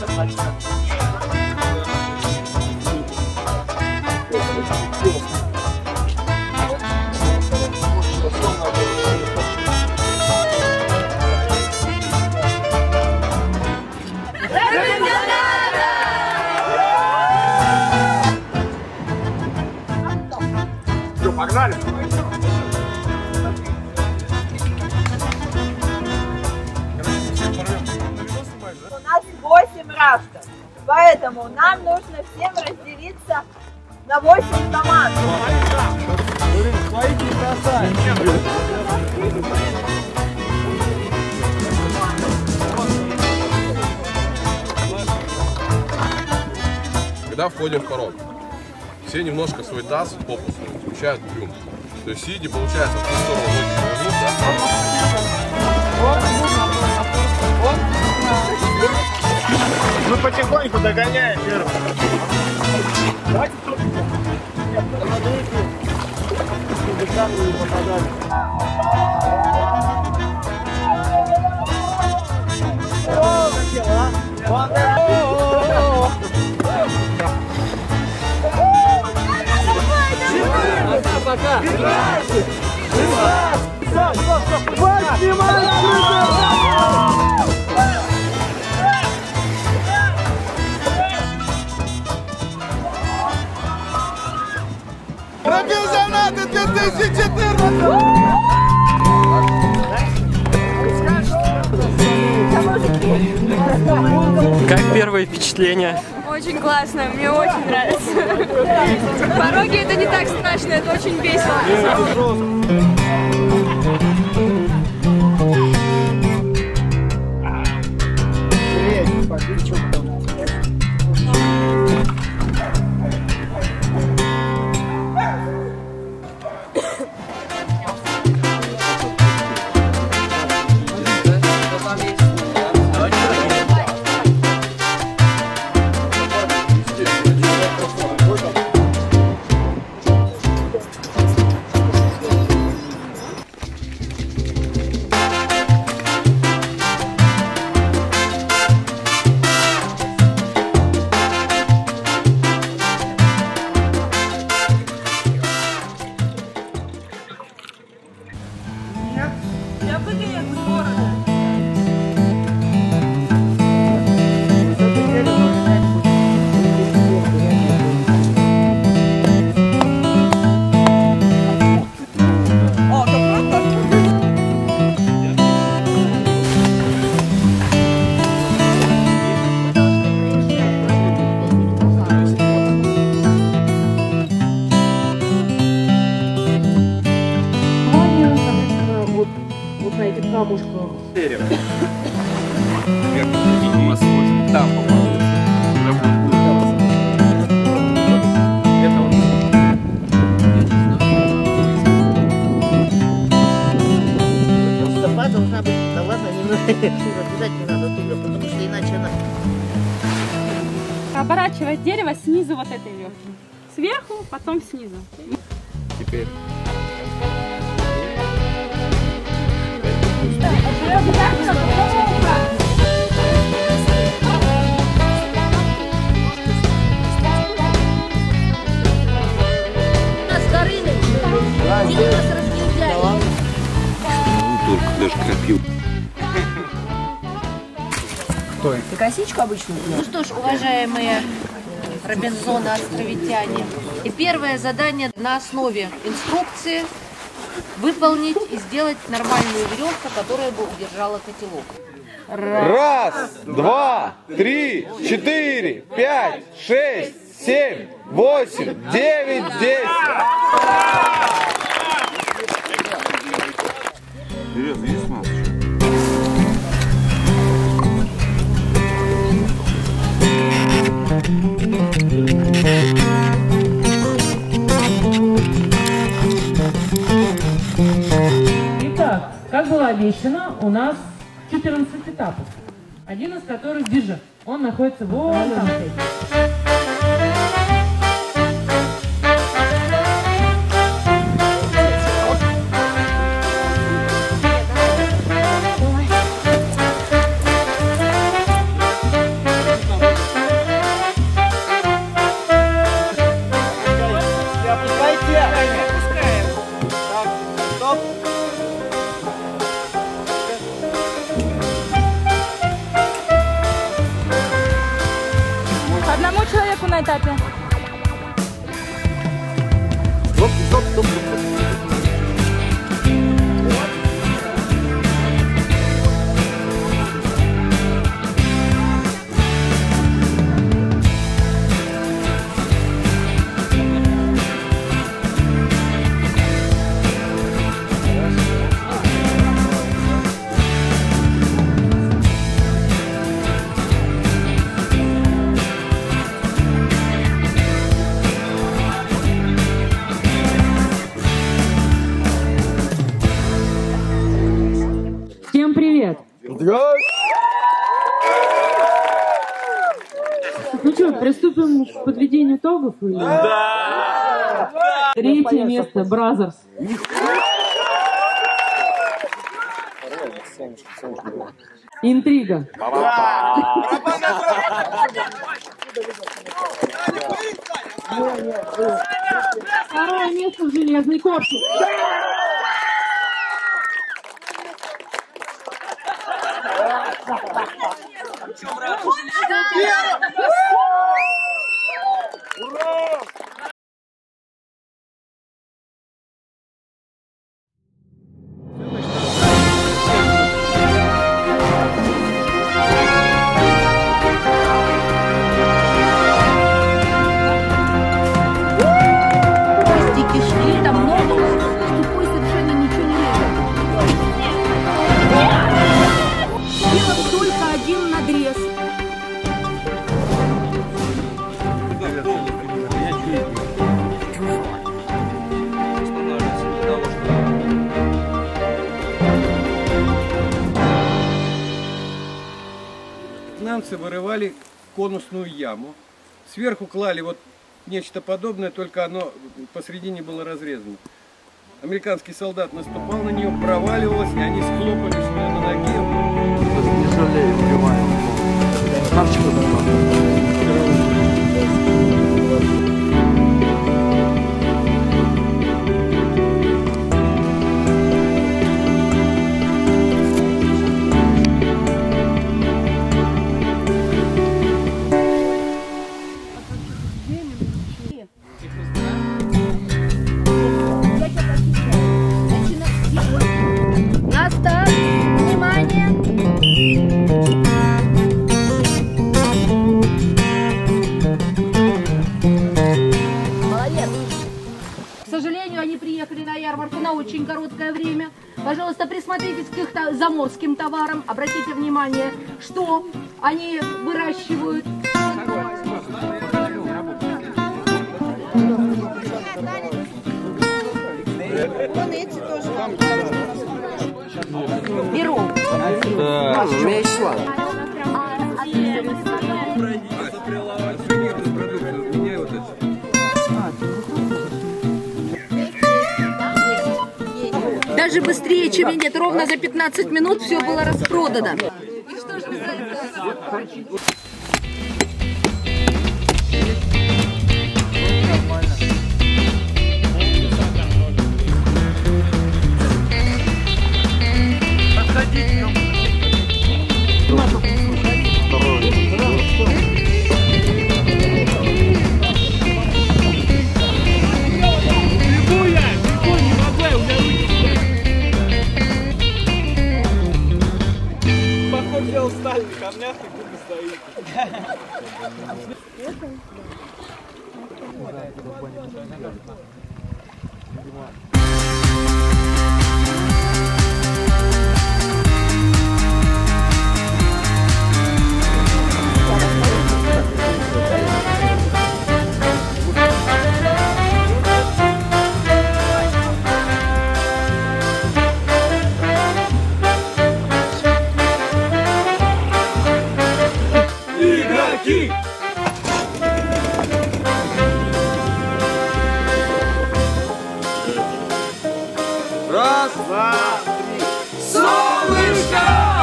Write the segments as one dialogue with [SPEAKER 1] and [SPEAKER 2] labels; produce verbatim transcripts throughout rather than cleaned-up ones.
[SPEAKER 1] Погнали!
[SPEAKER 2] У нас восемь рафтов, поэтому нам нужно всем разделиться на восемь команд.
[SPEAKER 3] Когда входим в коробку, все немножко свой таз попусу включают в трюм. То есть сиди, получается, в ту сторону ноги повернуть,
[SPEAKER 1] да? Мы потихоньку догоняем первым. Давайте тут.
[SPEAKER 4] Пока!
[SPEAKER 5] Пробежанаты две тысячи четырнадцать!
[SPEAKER 4] Как первые впечатления?
[SPEAKER 6] Очень классно, мне очень нравится. Пороги это не так страшно, это очень весело.
[SPEAKER 7] На этих камушках.
[SPEAKER 5] Дерево. Там попало. Это вот.
[SPEAKER 7] Стопа должна быть, да ладно, немного обязательно надо туго, потому что иначе она...
[SPEAKER 6] Оборачивать дерево снизу вот этой верхней. Сверху, потом снизу.
[SPEAKER 3] Теперь.
[SPEAKER 7] Нас Горыныч, где нас разъезжали?
[SPEAKER 5] Только даже крапиву.
[SPEAKER 7] Ты косичку обычно? Ну что ж, уважаемые Робинзоны-островитяне, и первое задание на основе инструкции выполнить и сделать нормальную веревку, которая бы удержала котелок.
[SPEAKER 5] Раз, два, три, четыре, пять, шесть, семь, восемь, девять, десять. Серьезно, есть масса?
[SPEAKER 8] Итак, как было обещано, у нас четырнадцать этапов, один из которых Дижа. Он находится вон там.
[SPEAKER 6] одному человеку на этапе.
[SPEAKER 3] Стоп, стоп, стоп, стоп.
[SPEAKER 8] Всем привет! Ну что, приступим к подведению итогов? Или... Да! Третье место, Бразерс. Интрига. Второе место в железный корпус.
[SPEAKER 7] Там много, тупой совершенно ничего не видно. Делать только один надрез.
[SPEAKER 9] Вьетнамцы вырывали конусную яму, сверху клали вот нечто подобное, только оно посередине было разрезано. Американский солдат наступал на нее, проваливалось, и они схлопались у нее на ноге.
[SPEAKER 5] Не жалею, убиваем.
[SPEAKER 7] На старт! Внимание! Молодец! К сожалению, они приехали на ярмарку на очень короткое время. Пожалуйста, присмотритесь к их заморским товарам. Обратите внимание, что они выращивают. Беру.
[SPEAKER 5] Да, весело. Даже быстрее, чем нет, ровно за пятнадцать минут все было распродано. И что ж вы за это?
[SPEAKER 1] Устали на камнях, и кубы стоит.
[SPEAKER 5] Раз, два, три.
[SPEAKER 1] Солнышко!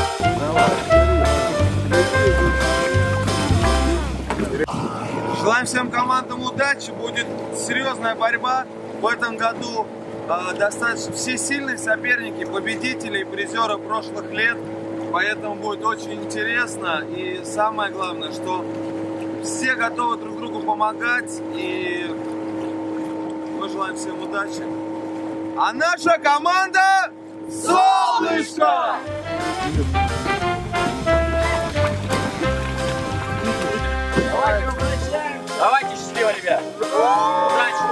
[SPEAKER 5] Желаем всем командам удачи. Будет серьезная борьба. В этом году э, достаточно все сильные соперники, победители и призеры прошлых лет. Поэтому будет очень интересно. И самое главное, что все готовы друг другу помогать, и мы желаем всем удачи. А наша команда «Солнышко».
[SPEAKER 1] Давайте, счастливо, ребят! Удачи!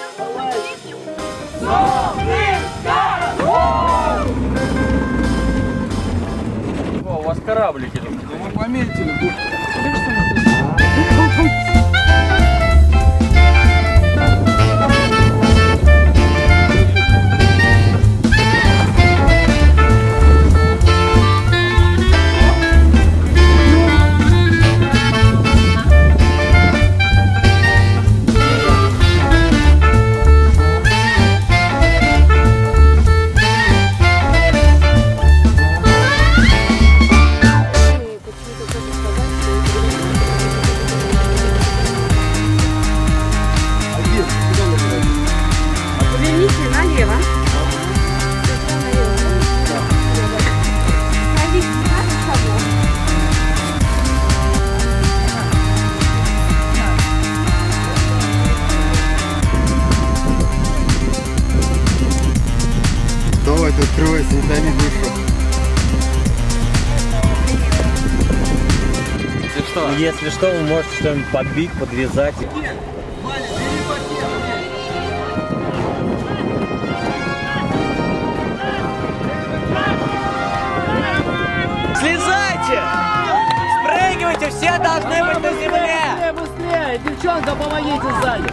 [SPEAKER 4] О, у вас кораблики тут.
[SPEAKER 5] Мы пометили.
[SPEAKER 10] Давайте, открывайся, не томи душу.
[SPEAKER 4] Если что?
[SPEAKER 11] Если что, вы можете что-нибудь подбить, подвязать.
[SPEAKER 1] Слезайте! Спрыгивайте, все должны быть на земле!
[SPEAKER 4] Быстрее, быстрее! Девчонка, помогите сзади!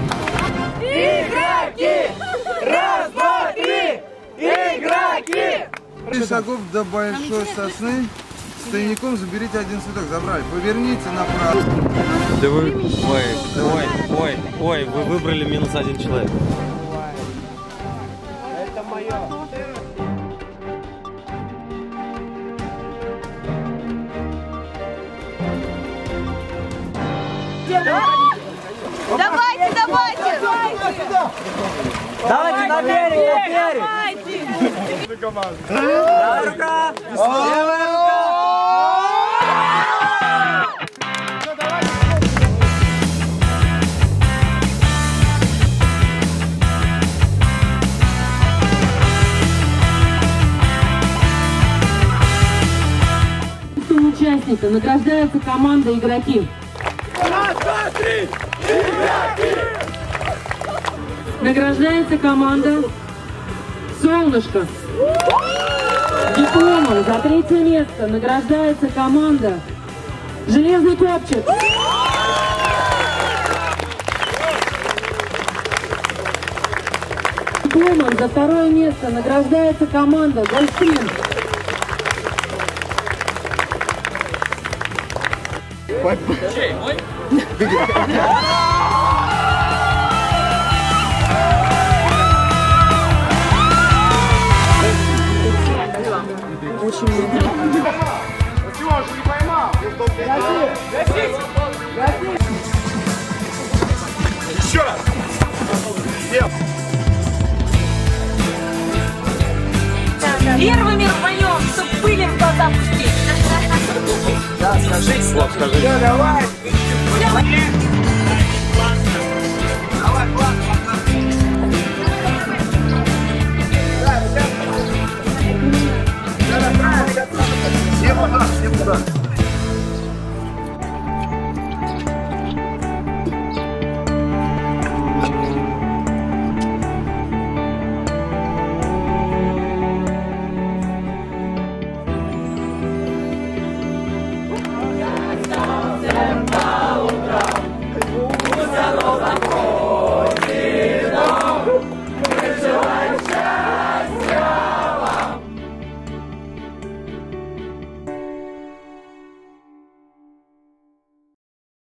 [SPEAKER 1] Игроки! Раз, два, три! Игроки!
[SPEAKER 10] Три шагов до большой сосны. С тайником заберите один цветок. Забрали. Поверните направо.
[SPEAKER 11] Да вы... Ой, ой, ой, ой, вы выбрали минус один человек.
[SPEAKER 1] Это мое.
[SPEAKER 2] Давайте, давайте!
[SPEAKER 1] Давайте на берег, на берег! Правая рука! Левая рука!
[SPEAKER 8] Участника награждается команда игроки.
[SPEAKER 1] Раз, два, три! Игроки!
[SPEAKER 8] Награждается команда «Солнышко». Дипломом за третье место награждается команда «Железный копчик». Дипломом за второе место награждается команда «Гольфстрим».
[SPEAKER 1] Чей, мой?
[SPEAKER 8] Очень много.
[SPEAKER 5] Еще раз!
[SPEAKER 7] Первыми рванем, чтоб пыли в глаза пустить.
[SPEAKER 1] Да, скажи,
[SPEAKER 11] Слав, скажи.
[SPEAKER 1] Все, давай! Давай, класс,
[SPEAKER 5] Всем удачи, всем удачи!